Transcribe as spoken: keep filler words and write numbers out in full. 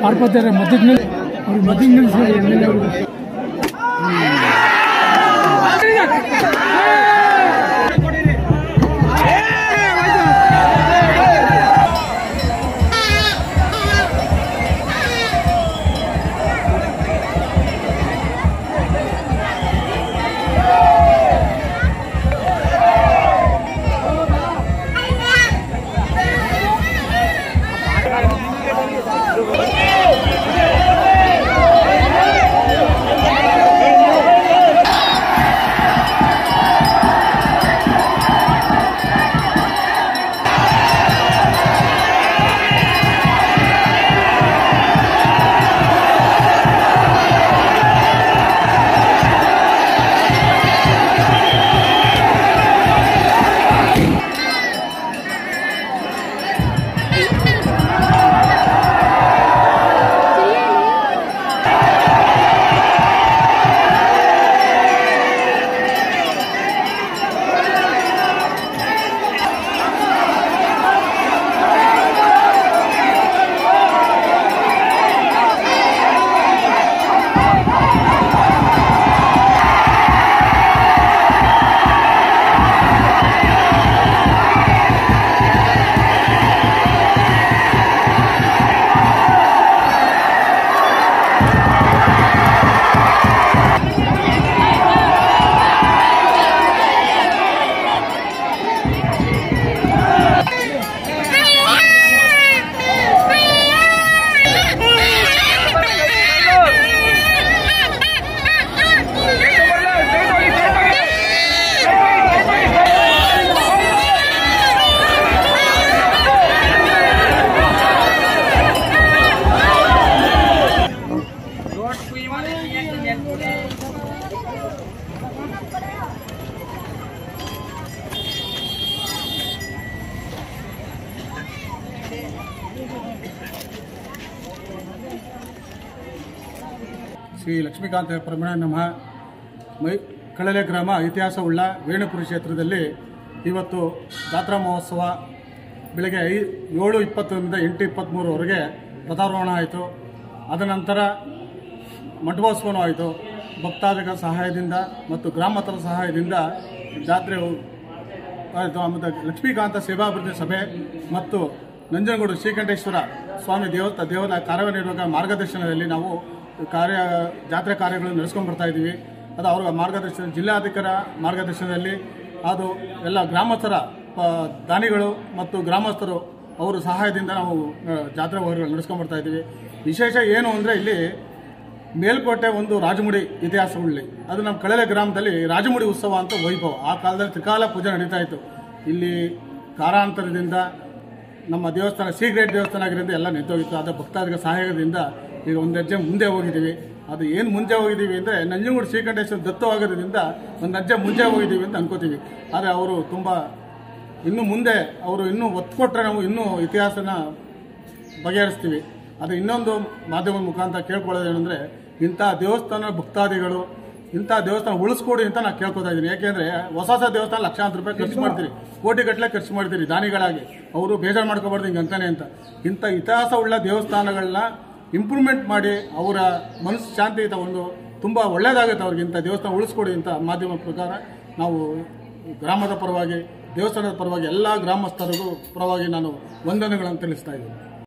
ಪಾರ್ಪತ್ಯರ ಮಧ್ಯದಲ್ಲಿ ಅವ್ರಿಗೆ ಮಧ್ಯದಲ್ಲಿ ಎಮ್ ಎಲ್ ಎ ಅವರು ಶ್ರೀ ಲಕ್ಷ್ಮೀಕಾಂತ ಪ್ರಮಣ ನಮಃ. ಮೈ ಕಳಲೆ ಗ್ರಾಮ ಇತಿಹಾಸವುಳ್ಳ ವೇಣುಪುರಿ ಕ್ಷೇತ್ರದಲ್ಲಿ ಇವತ್ತು ಜಾತ್ರಾ ಮಹೋತ್ಸವ ಬೆಳಗ್ಗೆ ಐ ಏಳು ಇಪ್ಪತ್ತರಿಂದ ಎಂಟು ಇಪ್ಪತ್ತ್ಮೂರವರೆಗೆ ರಥಾರೋಹಣ ಆಯಿತು. ಅದ ನಂತರ ಮಂಟಪೋತ್ಸವನೂ ಆಯಿತು. ಭಕ್ತಾದಿಗಳ ಸಹಾಯದಿಂದ ಮತ್ತು ಗ್ರಾಮಸ್ಥರ ಸಹಾಯದಿಂದ ಜಾತ್ರೆ ಆಯಿತು. ಆಮೇಲೆ ಲಕ್ಷ್ಮೀಕಾಂತ ಸೇವಾಭಿವೃದ್ಧಿ ಸಭೆ ಮತ್ತು ನಂಜನಗೂಡು ಶ್ರೀಕಂಠೇಶ್ವರ ಸ್ವಾಮಿ ದೇವತ ದೇವರ ಕಾರ್ಯನಿರ್ವಾಹಕ ಮಾರ್ಗದರ್ಶನದಲ್ಲಿ ನಾವು ಕಾರ್ಯ ಜಾತ್ರೆ ಕಾರ್ಯಗಳನ್ನು ನಡೆಸ್ಕೊಂಡು ಬರ್ತಾ ಇದ್ದೀವಿ. ಅದು ಅವರ ಮಾರ್ಗದರ್ಶನ, ಜಿಲ್ಲಾಧಿಕಾರ ಮಾರ್ಗದರ್ಶನದಲ್ಲಿ ಅದು ಎಲ್ಲ ಗ್ರಾಮಸ್ಥರ ದಾನಿಗಳು ಮತ್ತು ಗ್ರಾಮಸ್ಥರು ಅವರ ಸಹಾಯದಿಂದ ನಾವು ಜಾತ್ರೆ ವ್ಯವಹಾರಗಳು ನಡೆಸ್ಕೊಂಡು ಬರ್ತಾ ಇದ್ದೀವಿ. ವಿಶೇಷ ಏನು ಅಂದರೆ ಇಲ್ಲಿ ಮೇಲ್ಕೋಟೆ ಒಂದು ರಾಜಮುಡಿ ಇತಿಹಾಸವುಳ್ಳಿ, ಅದು ನಮ್ಮ ಕಳಲೆ ಗ್ರಾಮದಲ್ಲಿ ರಾಜಮುಡಿ ಉತ್ಸವ ಅಂತ ವೈಭವ. ಆ ಕಾಲದಲ್ಲಿ ತ್ರಿಕಾಲ ಪೂಜೆ ನಡೀತಾ ಇತ್ತು. ಇಲ್ಲಿ ಕಾರಾಂತರದಿಂದ ನಮ್ಮ ದೇವಸ್ಥಾನ ಸಿ ಗ್ರೇಡ್ ದೇವಸ್ಥಾನ ಆಗಿರೋದ್ರಿಂದ ಎಲ್ಲ ನಿಂತೋಗಿತ್ತು. ಅದರ ಭಕ್ತಾದಿಗಳ ಸಹಾಯದಿಂದ ಈಗ ಒಂದು ಹೆಜ್ಜೆ ಮುಂದೆ ಹೋಗಿದ್ದೀವಿ. ಅದು ಏನು ಮುಂದೆ ಹೋಗಿದ್ದೀವಿ ಅಂದರೆ ನಂಜನಗೂಡು ಶ್ರೀಕಂಠೇಶ್ವರ ದತ್ತವಾಗೋದ್ರಿಂದ ಒಂದು ಹೆಜ್ಜೆ ಮುಂದೆ ಹೋಗಿದ್ದೀವಿ ಅಂತ ಅನ್ಕೋತೀವಿ. ಆದರೆ ಅವರು ತುಂಬ ಇನ್ನು ಮುಂದೆ ಅವರು ಇನ್ನೂ ಒತ್ತು ಕೊಟ್ಟರೆ ನಾವು ಇನ್ನೂ ಇತಿಹಾಸನ ಬಗೆಹರಿಸ್ತೀವಿ. ಅದು ಇನ್ನೊಂದು ಮಾಧ್ಯಮದ ಮುಖಾಂತರ ಕೇಳ್ಕೊಳ್ಳೋದೇನೆಂದರೆ, ಇಂಥ ದೇವಸ್ಥಾನ ಭಕ್ತಾದಿಗಳು ಇಂಥ ದೇವಸ್ಥಾನ ಉಳಿಸ್ಕೊಡಿ ಅಂತ ನಾನು ಕೇಳ್ಕೊತಾ ಇದ್ದೀನಿ. ಯಾಕೆಂದರೆ ಹೊಸ ಹೊಸ ದೇವಸ್ಥಾನ ಲಕ್ಷಾಂತರ ರೂಪಾಯಿ ಖರ್ಚು ಮಾಡ್ತೀರಿ, ಕೋಟಿಗಟ್ಟಲೆ ಖರ್ಚು ಮಾಡ್ತೀರಿ ದಾನಿಗಳಾಗಿ. ಅವರು ಬೇಜಾರು ಮಾಡ್ಕೊಬಾರ್ದು ಹಿಂಗೆ ಅಂತಾನೆ ಅಂತ. ಇಂಥ ಇತಿಹಾಸ ಉಳ್ಳ ದೇವಸ್ಥಾನಗಳನ್ನ ಇಂಪ್ರೂವ್ಮೆಂಟ್ ಮಾಡಿ ಅವರ ಮನಸ್ಸು ಶಾಂತಿ ತಗೊಂಡು ತುಂಬ ಒಳ್ಳೆಯದಾಗುತ್ತೆ ಅವ್ರಿಗೆ. ಇಂಥ ದೇವಸ್ಥಾನ ಉಳಿಸ್ಕೊಡಿ ಅಂತ ಮಾಧ್ಯಮ ಪ್ರಕಾರ ನಾವು ಗ್ರಾಮದ ಪರವಾಗಿ, ದೇವಸ್ಥಾನದ ಪರವಾಗಿ ಎಲ್ಲ ಗ್ರಾಮಸ್ಥರಿಗೂ ಪರವಾಗಿ ನಾನು ವಂದನೆಗಳನ್ನು ತಿಳಿಸ್ತಾ ಇದ್ದೀನಿ.